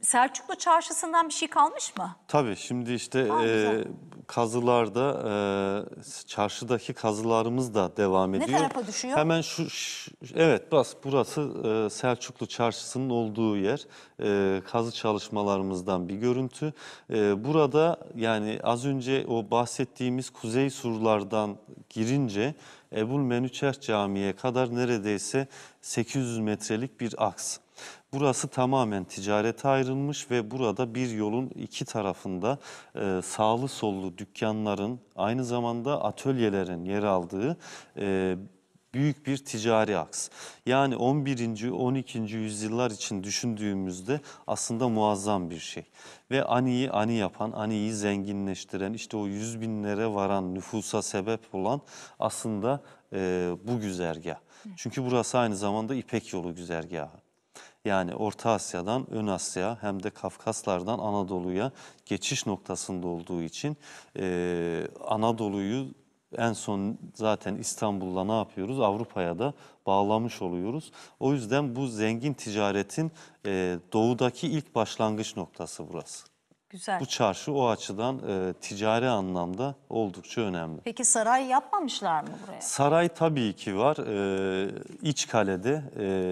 Selçuklu Çarşısı'ndan bir şey kalmış mı? Tabii şimdi işte güzel. kazılarda çarşıdaki kazılarımız da devam Ne ediyor. tarafa düşüyor? Hemen evet burası Selçuklu Çarşısı'nın olduğu yer. Kazı çalışmalarımızdan bir görüntü. Burada yani az önce o bahsettiğimiz kuzey surlardan girince Ebu'l-Menüçer Camii'ye kadar neredeyse 800 metrelik bir aks. Burası tamamen ticarete ayrılmış ve burada bir yolun iki tarafında sağlı sollu dükkanların, aynı zamanda atölyelerin yer aldığı büyük bir ticari aks. Yani 11. 12. yüzyıllar için düşündüğümüzde aslında muazzam bir şey. Ve Ani'yi Ani yapan, Ani'yi zenginleştiren, işte o 100 binlere varan nüfusa sebep olan aslında bu güzergah. Çünkü burası aynı zamanda İpek Yolu güzergahı. Yani Orta Asya'dan Ön Asya hem de Kafkaslardan Anadolu'ya geçiş noktasında olduğu için Anadolu'yu en son zaten İstanbul'la ne yapıyoruz? Avrupa'ya da bağlamış oluyoruz. O yüzden bu zengin ticaretin doğudaki ilk başlangıç noktası burası. Güzel. Bu çarşı o açıdan ticari anlamda oldukça önemli. Peki saray yapmamışlar mı buraya? Saray tabii ki var. İçkale'de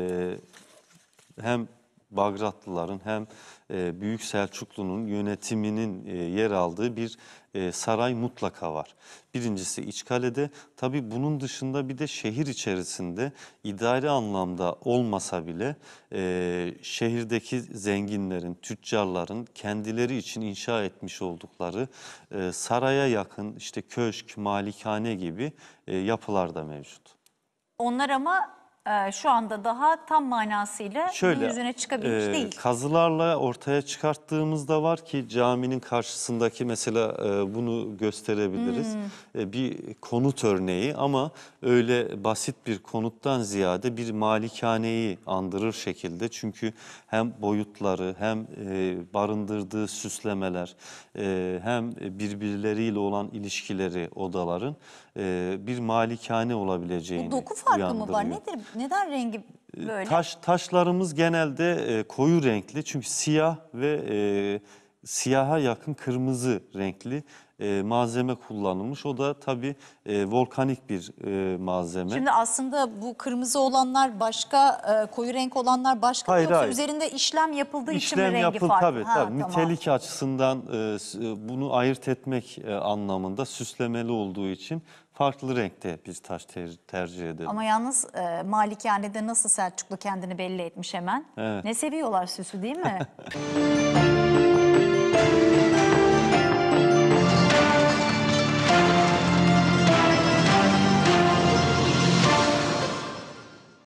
hem Bagratlıların hem Büyük Selçuklu'nun yönetiminin yer aldığı bir saray mutlaka var. Birincisi İçkale'de. Tabii bunun dışında bir de şehir içerisinde idari anlamda olmasa bile şehirdeki zenginlerin, tüccarların kendileri için inşa etmiş oldukları saraya yakın işte köşk, malikane gibi yapılar da mevcut. Onlar ama şu anda daha tam manasıyla gün yüzüne çıkabilmiş değil. Kazılarla ortaya çıkarttığımızda var ki caminin karşısındaki mesela bunu gösterebiliriz. Bir konut örneği ama öyle basit bir konuttan ziyade bir malikaneyi andırır şekilde. Çünkü hem boyutları hem barındırdığı süslemeler hem birbirleriyle olan ilişkileri odaların bir malikane olabileceğini Bu doku farkı mı var? uyandırıyor. Nedir? Neden rengi böyle? Taşlarımız genelde koyu renkli çünkü siyah ve siyaha yakın kırmızı renkli malzeme kullanılmış. O da tabii volkanik bir malzeme. Şimdi aslında bu kırmızı olanlar başka, koyu renk olanlar başka mı? Yoksa üzerinde işlem yapıldığı için mi rengi farklı? Tabii. Tamam. Nitelik açısından bunu ayırt etmek anlamında süslemeli olduğu için farklı renkte bir taş tercih edelim. Ama yalnız Malikane'de nasıl Selçuklu kendini belli etmiş hemen. Evet. Ne seviyorlar süsü değil mi?